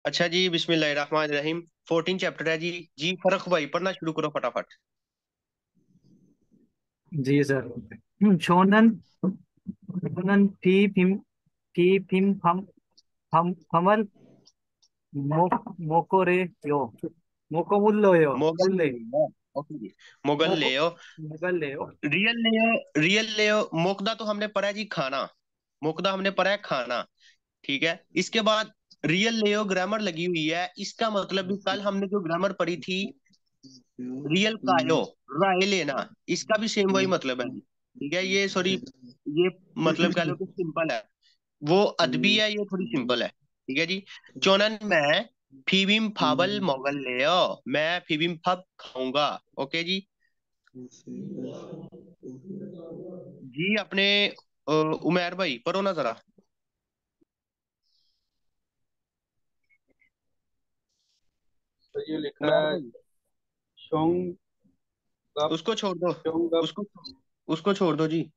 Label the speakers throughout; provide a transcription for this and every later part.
Speaker 1: अच्छा जी, बिस्मिल्लाहिर्रहमानिर्रहीम। 14 चैप्टर है जी। जी फर्क भाई, पढ़ना शुरू करो फटाफट।
Speaker 2: जी सर। शोनन शोनन फी फिम फमल मो मोको रे यो मोको मुल्लो यो
Speaker 1: मोगल
Speaker 2: मुल्ले
Speaker 1: ले हो। ओके जी। मोगल
Speaker 2: मोको
Speaker 1: ले हो।
Speaker 2: मुगल ले हो।
Speaker 1: रियल ले हो। मोकदा तो हमने पढ़ा है जी खाना। मोकदा हमने पढ़ा है खाना। ठीक है, इसके बाद रियल ले हो ग्रामर लगी हुई है। इसका मतलब भी कल हमने जो ग्रामर पढ़ी थी, रियल कायो, राय लेना, इसका भी सेम वही मतलब है जी। ठीक है, ये सॉरी, ये मतलब कह लो कि सिंपल है। वो अदबी है, ये थोड़ी सिंपल है। ठीक है जी। चोनन मैं फीबिम फाबल मोगल ले मैं फीबिम फब खाऊंगा। ओके जी। जी अपने उमैर भाई पढ़ो ना जरा।
Speaker 3: तो ये लिखा
Speaker 1: उमैर
Speaker 3: है
Speaker 1: भाई,
Speaker 3: शोंग कप
Speaker 1: उसको छोड़ दो।
Speaker 3: शोंग कप
Speaker 1: उसको उसको छोड़ दो जी।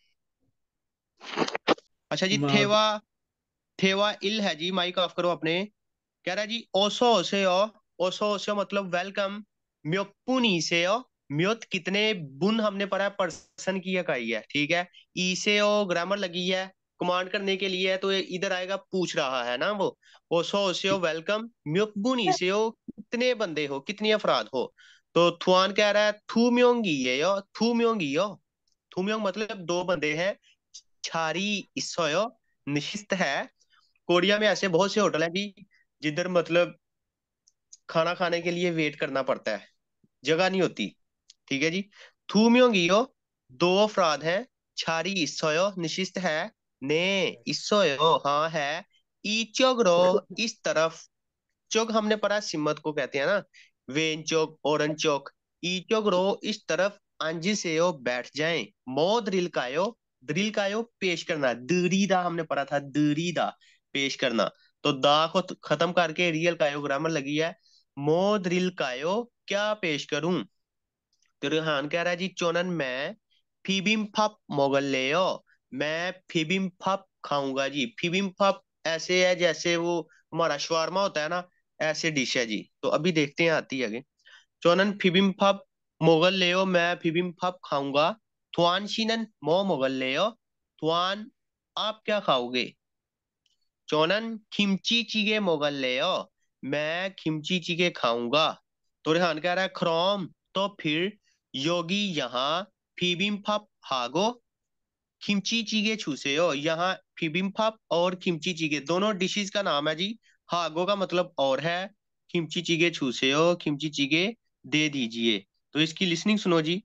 Speaker 1: अच्छा जी,
Speaker 2: मग
Speaker 1: थेवा थेवा इल है जी। माइक ऑफ करो अपने। कह रहा है जी ओसो ओसेओ। ओसो ओसेओ मतलब वेलकम। म्योपुनी से म्योत कितने बुन हमने पढ़ा है, पर्सन की इकाई है। ठीक है। ई से ओ ग्रामर लगी है, कमांड करने के लिए है, तो ये इधर आएगा, पूछ रहा है ना वो। ओसो ओसेओ वेलकम म्योपुनी से कितने बंदे हो, कितनी अफराद हो। तो थुआन कह रहा है थू म्योंगी ये यो थू म्योंगी यो। थू म्योंग मतलब दो बंदे हैं। छारी इसो निशिस्त है। कोरिया में ऐसे बहुत से होटल हैं जी, जिधर मतलब खाना खाने के लिए वेट करना पड़ता है, जगह नहीं होती। ठीक है जी। थूम्योंगियो दो अफराद हैं। छारी इसोयो निशिस्त है। ने इसोयो हाँ है। ईचोगरो इस तरफ। चोग हमने पढ़ा सिमत को कहते हैं ना। वेन चोक ओरन चोक। ईचोगरो इस तरफ। अंजी से बैठ जाएं। मो द्रिल कायो पेश करना। दरीदा हमने पढ़ा था, दरीदा पेश करना। तो दा को खत्म करके रियल कायो ग्रामर लगी है। मो द्रिल कायो क्या पेश करूं। तो रेहान कह रहा है जी चोनन मैं फीबिम फप मोगल ले मैं फीबिम फप खाऊंगा जी। फीबिम फप ऐसे है जैसे वो हमारा शवारमा होता है ना, ऐसे डिश है जी। तो अभी देखते हैं आती है आगे। चोनन फीबिम फप मोगल ले मैं फीबिम फप खाऊंगा। थुआन शीनन मो मोगल ले थुआन आप क्या खाओगे। चोनन खिमची चीगे मोगल ले मैं खिमची चीगे खाऊंगा। तो रेहान कह रहा है खरोम। तो फिर योगी यहाँ फीबिम हागो खिमची चीगे छूसे हो। यहाँ फीबिम और खिमची चीगे दोनों डिशेस का नाम है जी। हागो का मतलब और है। खिमची चीगे छूसे हो, खिमची चीगे दे दीजिए। तो इसकी लिसनिंग सुनो जी।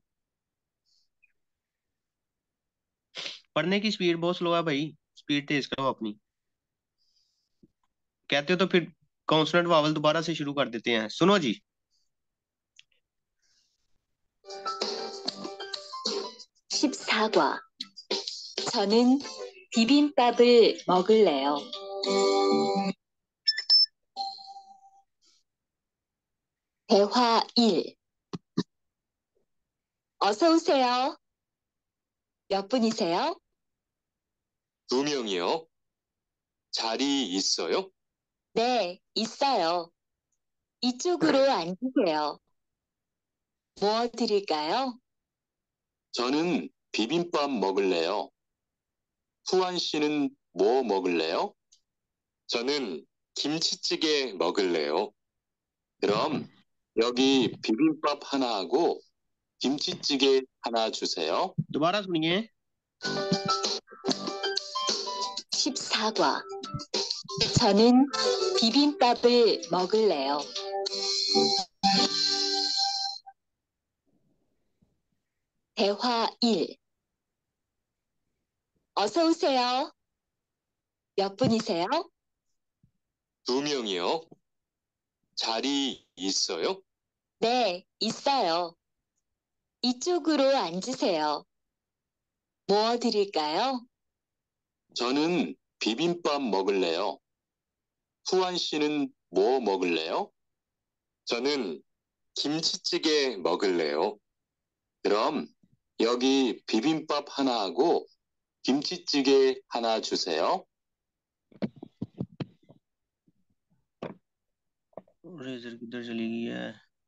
Speaker 1: पढ़ने की स्पीड बहुत स्लो है भाई, स्पीड तेज करो अपनी। कहते हो तो फिर कॉन्सोनेंट वावल दोबारा से शुरू कर देते हैं, सुनो जी।
Speaker 4: 14과. 저는 비빔밥을 먹을래요. 대화 1. 어서 오세요. 몇 분이세요?
Speaker 5: 두 명이요. 자리 있어요?
Speaker 4: 네, 있어요. 이쪽으로 앉으세요. 뭐 드릴까요?
Speaker 5: 저는 비빔밥 먹을래요. 후안 씨는 뭐 먹을래요? 저는 김치찌개 먹을래요. 그럼 여기 비빔밥 하나 하고 김치찌개 하나 주세요.
Speaker 1: दोबारा सुनिए।
Speaker 4: 14과. 저는 비빔밥을 먹을래요. 대화 1. 어서 오세요. 몇 분이세요?
Speaker 5: 두 명이요. 자리 있어요?
Speaker 4: 네, 있어요. 이쪽으로 앉으세요. 뭐 드릴까요?
Speaker 5: 저는 비빔밥 먹을래요. 후안 씨는 뭐 먹을래요? 저는 김치찌개 먹을래요. 그럼 여기 비빔밥 하나 하고 김치찌개 하나 주세요.
Speaker 1: रेजर किधर चली गई है?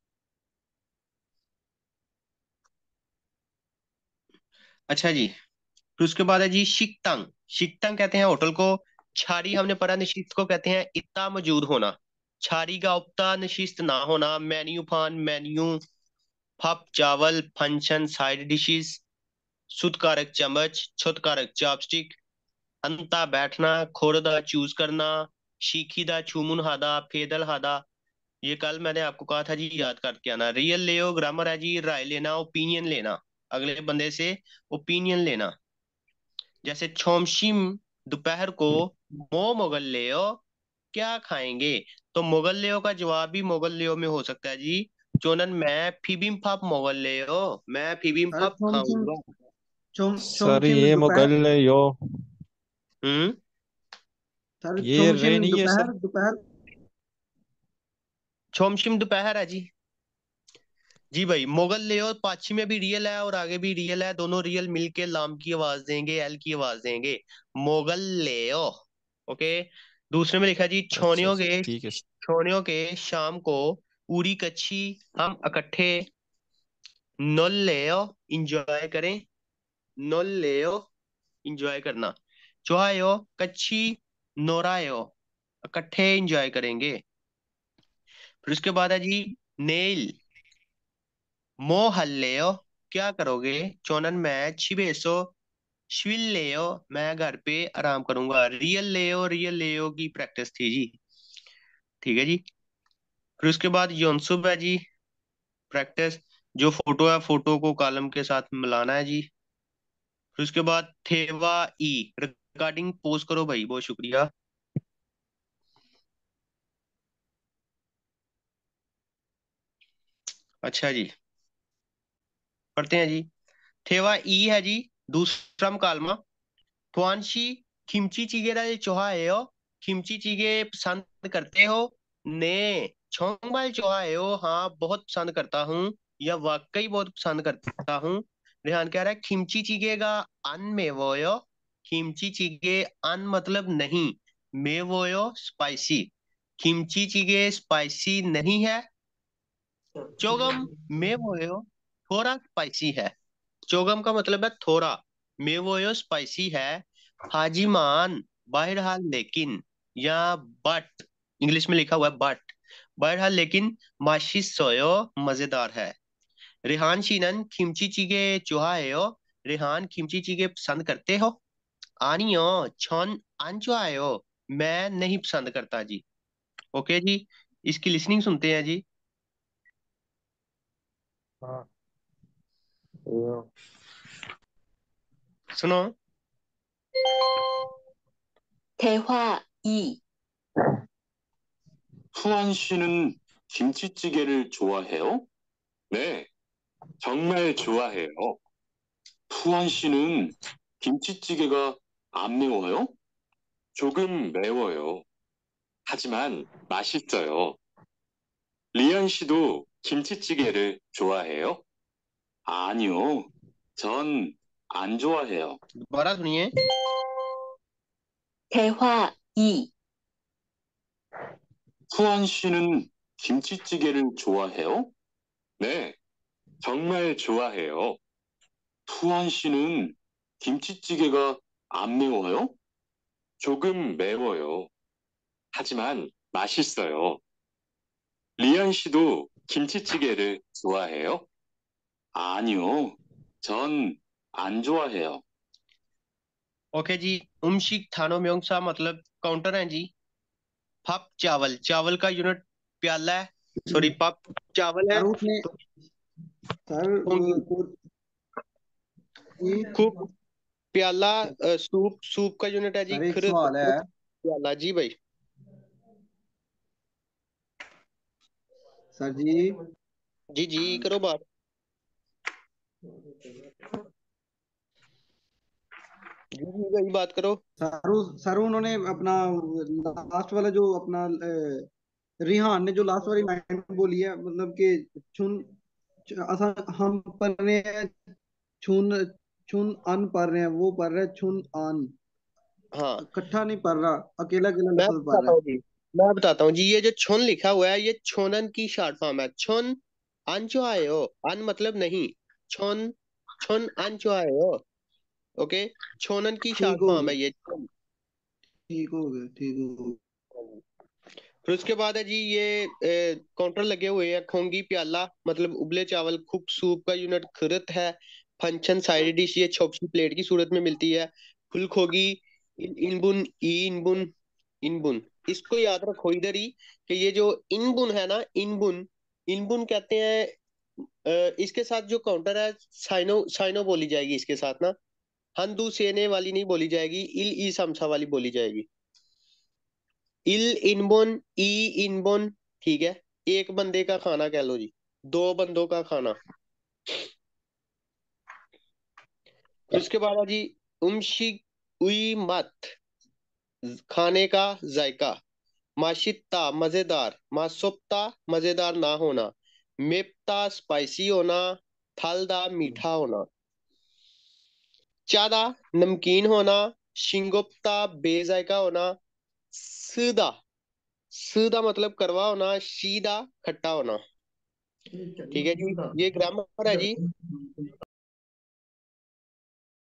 Speaker 1: अच्छा जी, फिर उसके बाद है जी शिकटंग। शिकटंग कहते हैं होटल को। छारी हमने पढ़ा, नशिस्त को कहते हैं इतना मौजूद होना। छारी का उपता नशिस्त ना होना। मेन्यू फान मेन्यू। फप चावल फंक्शन साइड डिशेस। सुतकारक चम्मच छुतकारक चॉपस्टिक। अंता बैठना खोरदा चूज करना। शीखीदा छुमुन हादा फेदल हादा। ये कल मैंने आपको कहा था जी, याद करके आना। रियल लेओ ग्रामर है जी राय लेना ओपिनियन लेना, अगले बंदे से ओपिनियन लेना। जैसे छोमशिम दोपहर को मो मोगल लेओ क्या खाएंगे? तो मोगल लेओ का जवाब भी मोगल लेओ में हो सकता है जी। चोनन मैं फीबिम फाप मोगल लेओ, मैं फीबिम
Speaker 6: सर
Speaker 1: फाप
Speaker 6: चोमचिम
Speaker 1: खाऊंगा।
Speaker 6: चोमचिम
Speaker 7: ये
Speaker 6: दोपहर।
Speaker 7: मुगल यो,
Speaker 1: हम्म।
Speaker 6: सर
Speaker 7: ये रे
Speaker 6: चोमचिम
Speaker 7: नहीं है सर।
Speaker 6: दोपहर दोपहर।
Speaker 1: छोमशिम दोपहर है जी। जी भाई, मुगल लेओ पाछी में भी रियल है और आगे भी रियल है, दोनों रियल मिलके लाम की आवाज देंगे, एल की आवाज देंगे। मुगल लेओ। ओके। दूसरे में लिखा जी
Speaker 7: अच्छा
Speaker 1: छोनियों
Speaker 7: अच्छा
Speaker 1: के।
Speaker 7: ठीक है।
Speaker 1: छोनियों के शाम को पूरी कच्छी हम इकट्ठे नल लेओ इंजॉय करें। नल लेओ इंजॉय करना। चुहायो कच्छी नोरायो इकट्ठे इंजॉय करेंगे। फिर उसके बाद है जी नेल मो हल्लेओ क्या करोगे? चोनन मैं छिबेसो शिविल लेओ मैं घर पे आराम करूंगा। रियल लेओ की प्रैक्टिस थी जी। ठीक है जी। फिर उसके बाद योनसुब है जी प्रैक्टिस। जो फोटो है फोटो को कॉलम के साथ मिलाना है जी। फिर उसके बाद थेवा ई रिकॉर्डिंग पोज करो भाई, बहुत शुक्रिया। अच्छा जी, पढ़ते हैं जी। थेवा ई है जी दूसरा मुकालमा। त्वांशी किमची चिगेरा चोहाएयो किमची चिगे पसंद करते हो? ने छोंगबाल चोहाएयो हाँ बहुत पसंद करता हूँ, या वाकई बहुत पसंद करता हूँ। रेहान कह रहा है किमची चिगेगा अन में वोयो। किमची चिगे अन मतलब नहीं, में वोयो स्पाइसी। किमची चिगे स्पाइसी नहीं है। चोगम में वोयो थोड़ा स्पाइसी है। चोगम का मतलब है थोड़ा, मेवोयो स्पाइसी है। हाजीमान बहरहाल लेकिन, या बट, इंग्लिश में लिखा हुआ है बट। बहरहाल लेकिन माशी सोयो मजेदार है। रेहान शीनन किमची चीगे चुहाएयो। रेहान किमची चीगे पसंद करते हो? आनियो छन आंचुआयो मैं नहीं पसंद करता जी। ओके जी, इसकी लिसनिंग सुनते हैं जी।
Speaker 7: हाँ यो।
Speaker 1: सुनो।
Speaker 4: 대화 2.
Speaker 5: 후안 씨는 김치찌개를 좋아해요? 네, 정말 좋아해요. 후안 씨는 김치찌개가 안 매워요? 조금 매워요. 하지만 맛있어요. 리안 씨도 김치찌개를 좋아해요? 아니요, 전 안 좋아해요.
Speaker 1: दोबारा सुनिए।
Speaker 4: 대화 2.
Speaker 5: 후안 씨는 김치찌개를 좋아해요? 네, 정말 좋아해요. 후안 씨는 김치찌개가 안 매워요? 조금 매워요. 하지만 맛있어요. 리안 씨도 김치찌개를 좋아해요? 아니요, 전 안 좋아해요.
Speaker 1: ओके जी, उमशिक थानो म्योंगसा मतलब काउंटर है जी। पप चावल, चावल का यूनिट प्याला है। सॉरी, पप चावल है
Speaker 6: सर उसने
Speaker 1: तो
Speaker 6: सर
Speaker 1: कोंगी।
Speaker 6: ये
Speaker 1: खूब प्याला सूप, सूप का यूनिट है जी
Speaker 6: सर एक
Speaker 1: खरद
Speaker 6: सवाल है।
Speaker 1: प्याला जी भाई।
Speaker 6: सर जी
Speaker 1: जी जी करो बात। जी जी भाई बात करो।
Speaker 6: सर उन्होंने अपना लास्ट वाला जो अपना रिहान ने जो लास्ट वाली लाइन बोली है, मतलब कि छुन हम पढ़ रहे हैं छुन छुन अन पढ़ रहे हैं, वो पढ़ रहे हैं छुन अन।
Speaker 1: हाँ,
Speaker 6: इकट्ठा नहीं पढ़ रहा, अकेला अकेला
Speaker 1: मैं
Speaker 6: लफ्ज पढ़
Speaker 1: बताता
Speaker 6: रहा है।
Speaker 1: हूँ जी। मैं बताता हूँ जी, ये जो छुन लिखा हुआ है ये छोनन की शॉर्ट फॉर्म है। छुन अंचो आए हो, अन मतलब नहीं, छुन छुन अंचो आए हो। ओके, छोनन की
Speaker 6: ठीक
Speaker 1: शॉर्ट
Speaker 6: हो
Speaker 1: फॉर्म
Speaker 6: गया,
Speaker 1: है ये छुन।
Speaker 6: ठीक हो गया, ठीक हो गया।
Speaker 1: फिर उसके बाद है जी ये काउंटर लगे हुए हैं। खोंगी प्याला मतलब उबले चावल। खुक सूप का यूनिट खरत है। फंक्शन साइड डिश ये छोपसी प्लेट की सूरत में मिलती है। फुल खोगी इनबुन ई इनबुन इनबुन। इसको याद रखो इधर ही कि ये जो इनबुन है ना, इनबुन इनबुन कहते हैं। इसके साथ जो काउंटर है साइनो साइनो बोली जाएगी इसके साथ ना। हंदू सेने वाली नहीं बोली जाएगी, इल ई समसा वाली बोली जाएगी। इल इनबोन ई इनबोन। ठीक है, एक बंदे का खाना कह लो जी, दो बंदों का खाना। फिर उसके बाद है जी उमशी उई मत, खाने का जायका। माशित्ता मजेदार, मासोप्ता मजेदार ना होना। मेप्ता स्पाइसी होना। थालदा मीठा होना। चादा नमकीन होना। शिंगोप्ता बेजायका होना। सीधा सीधा मतलब करवा होना। शीदा खट्टा होना। ठीक है जी, ये ग्रामर है जी।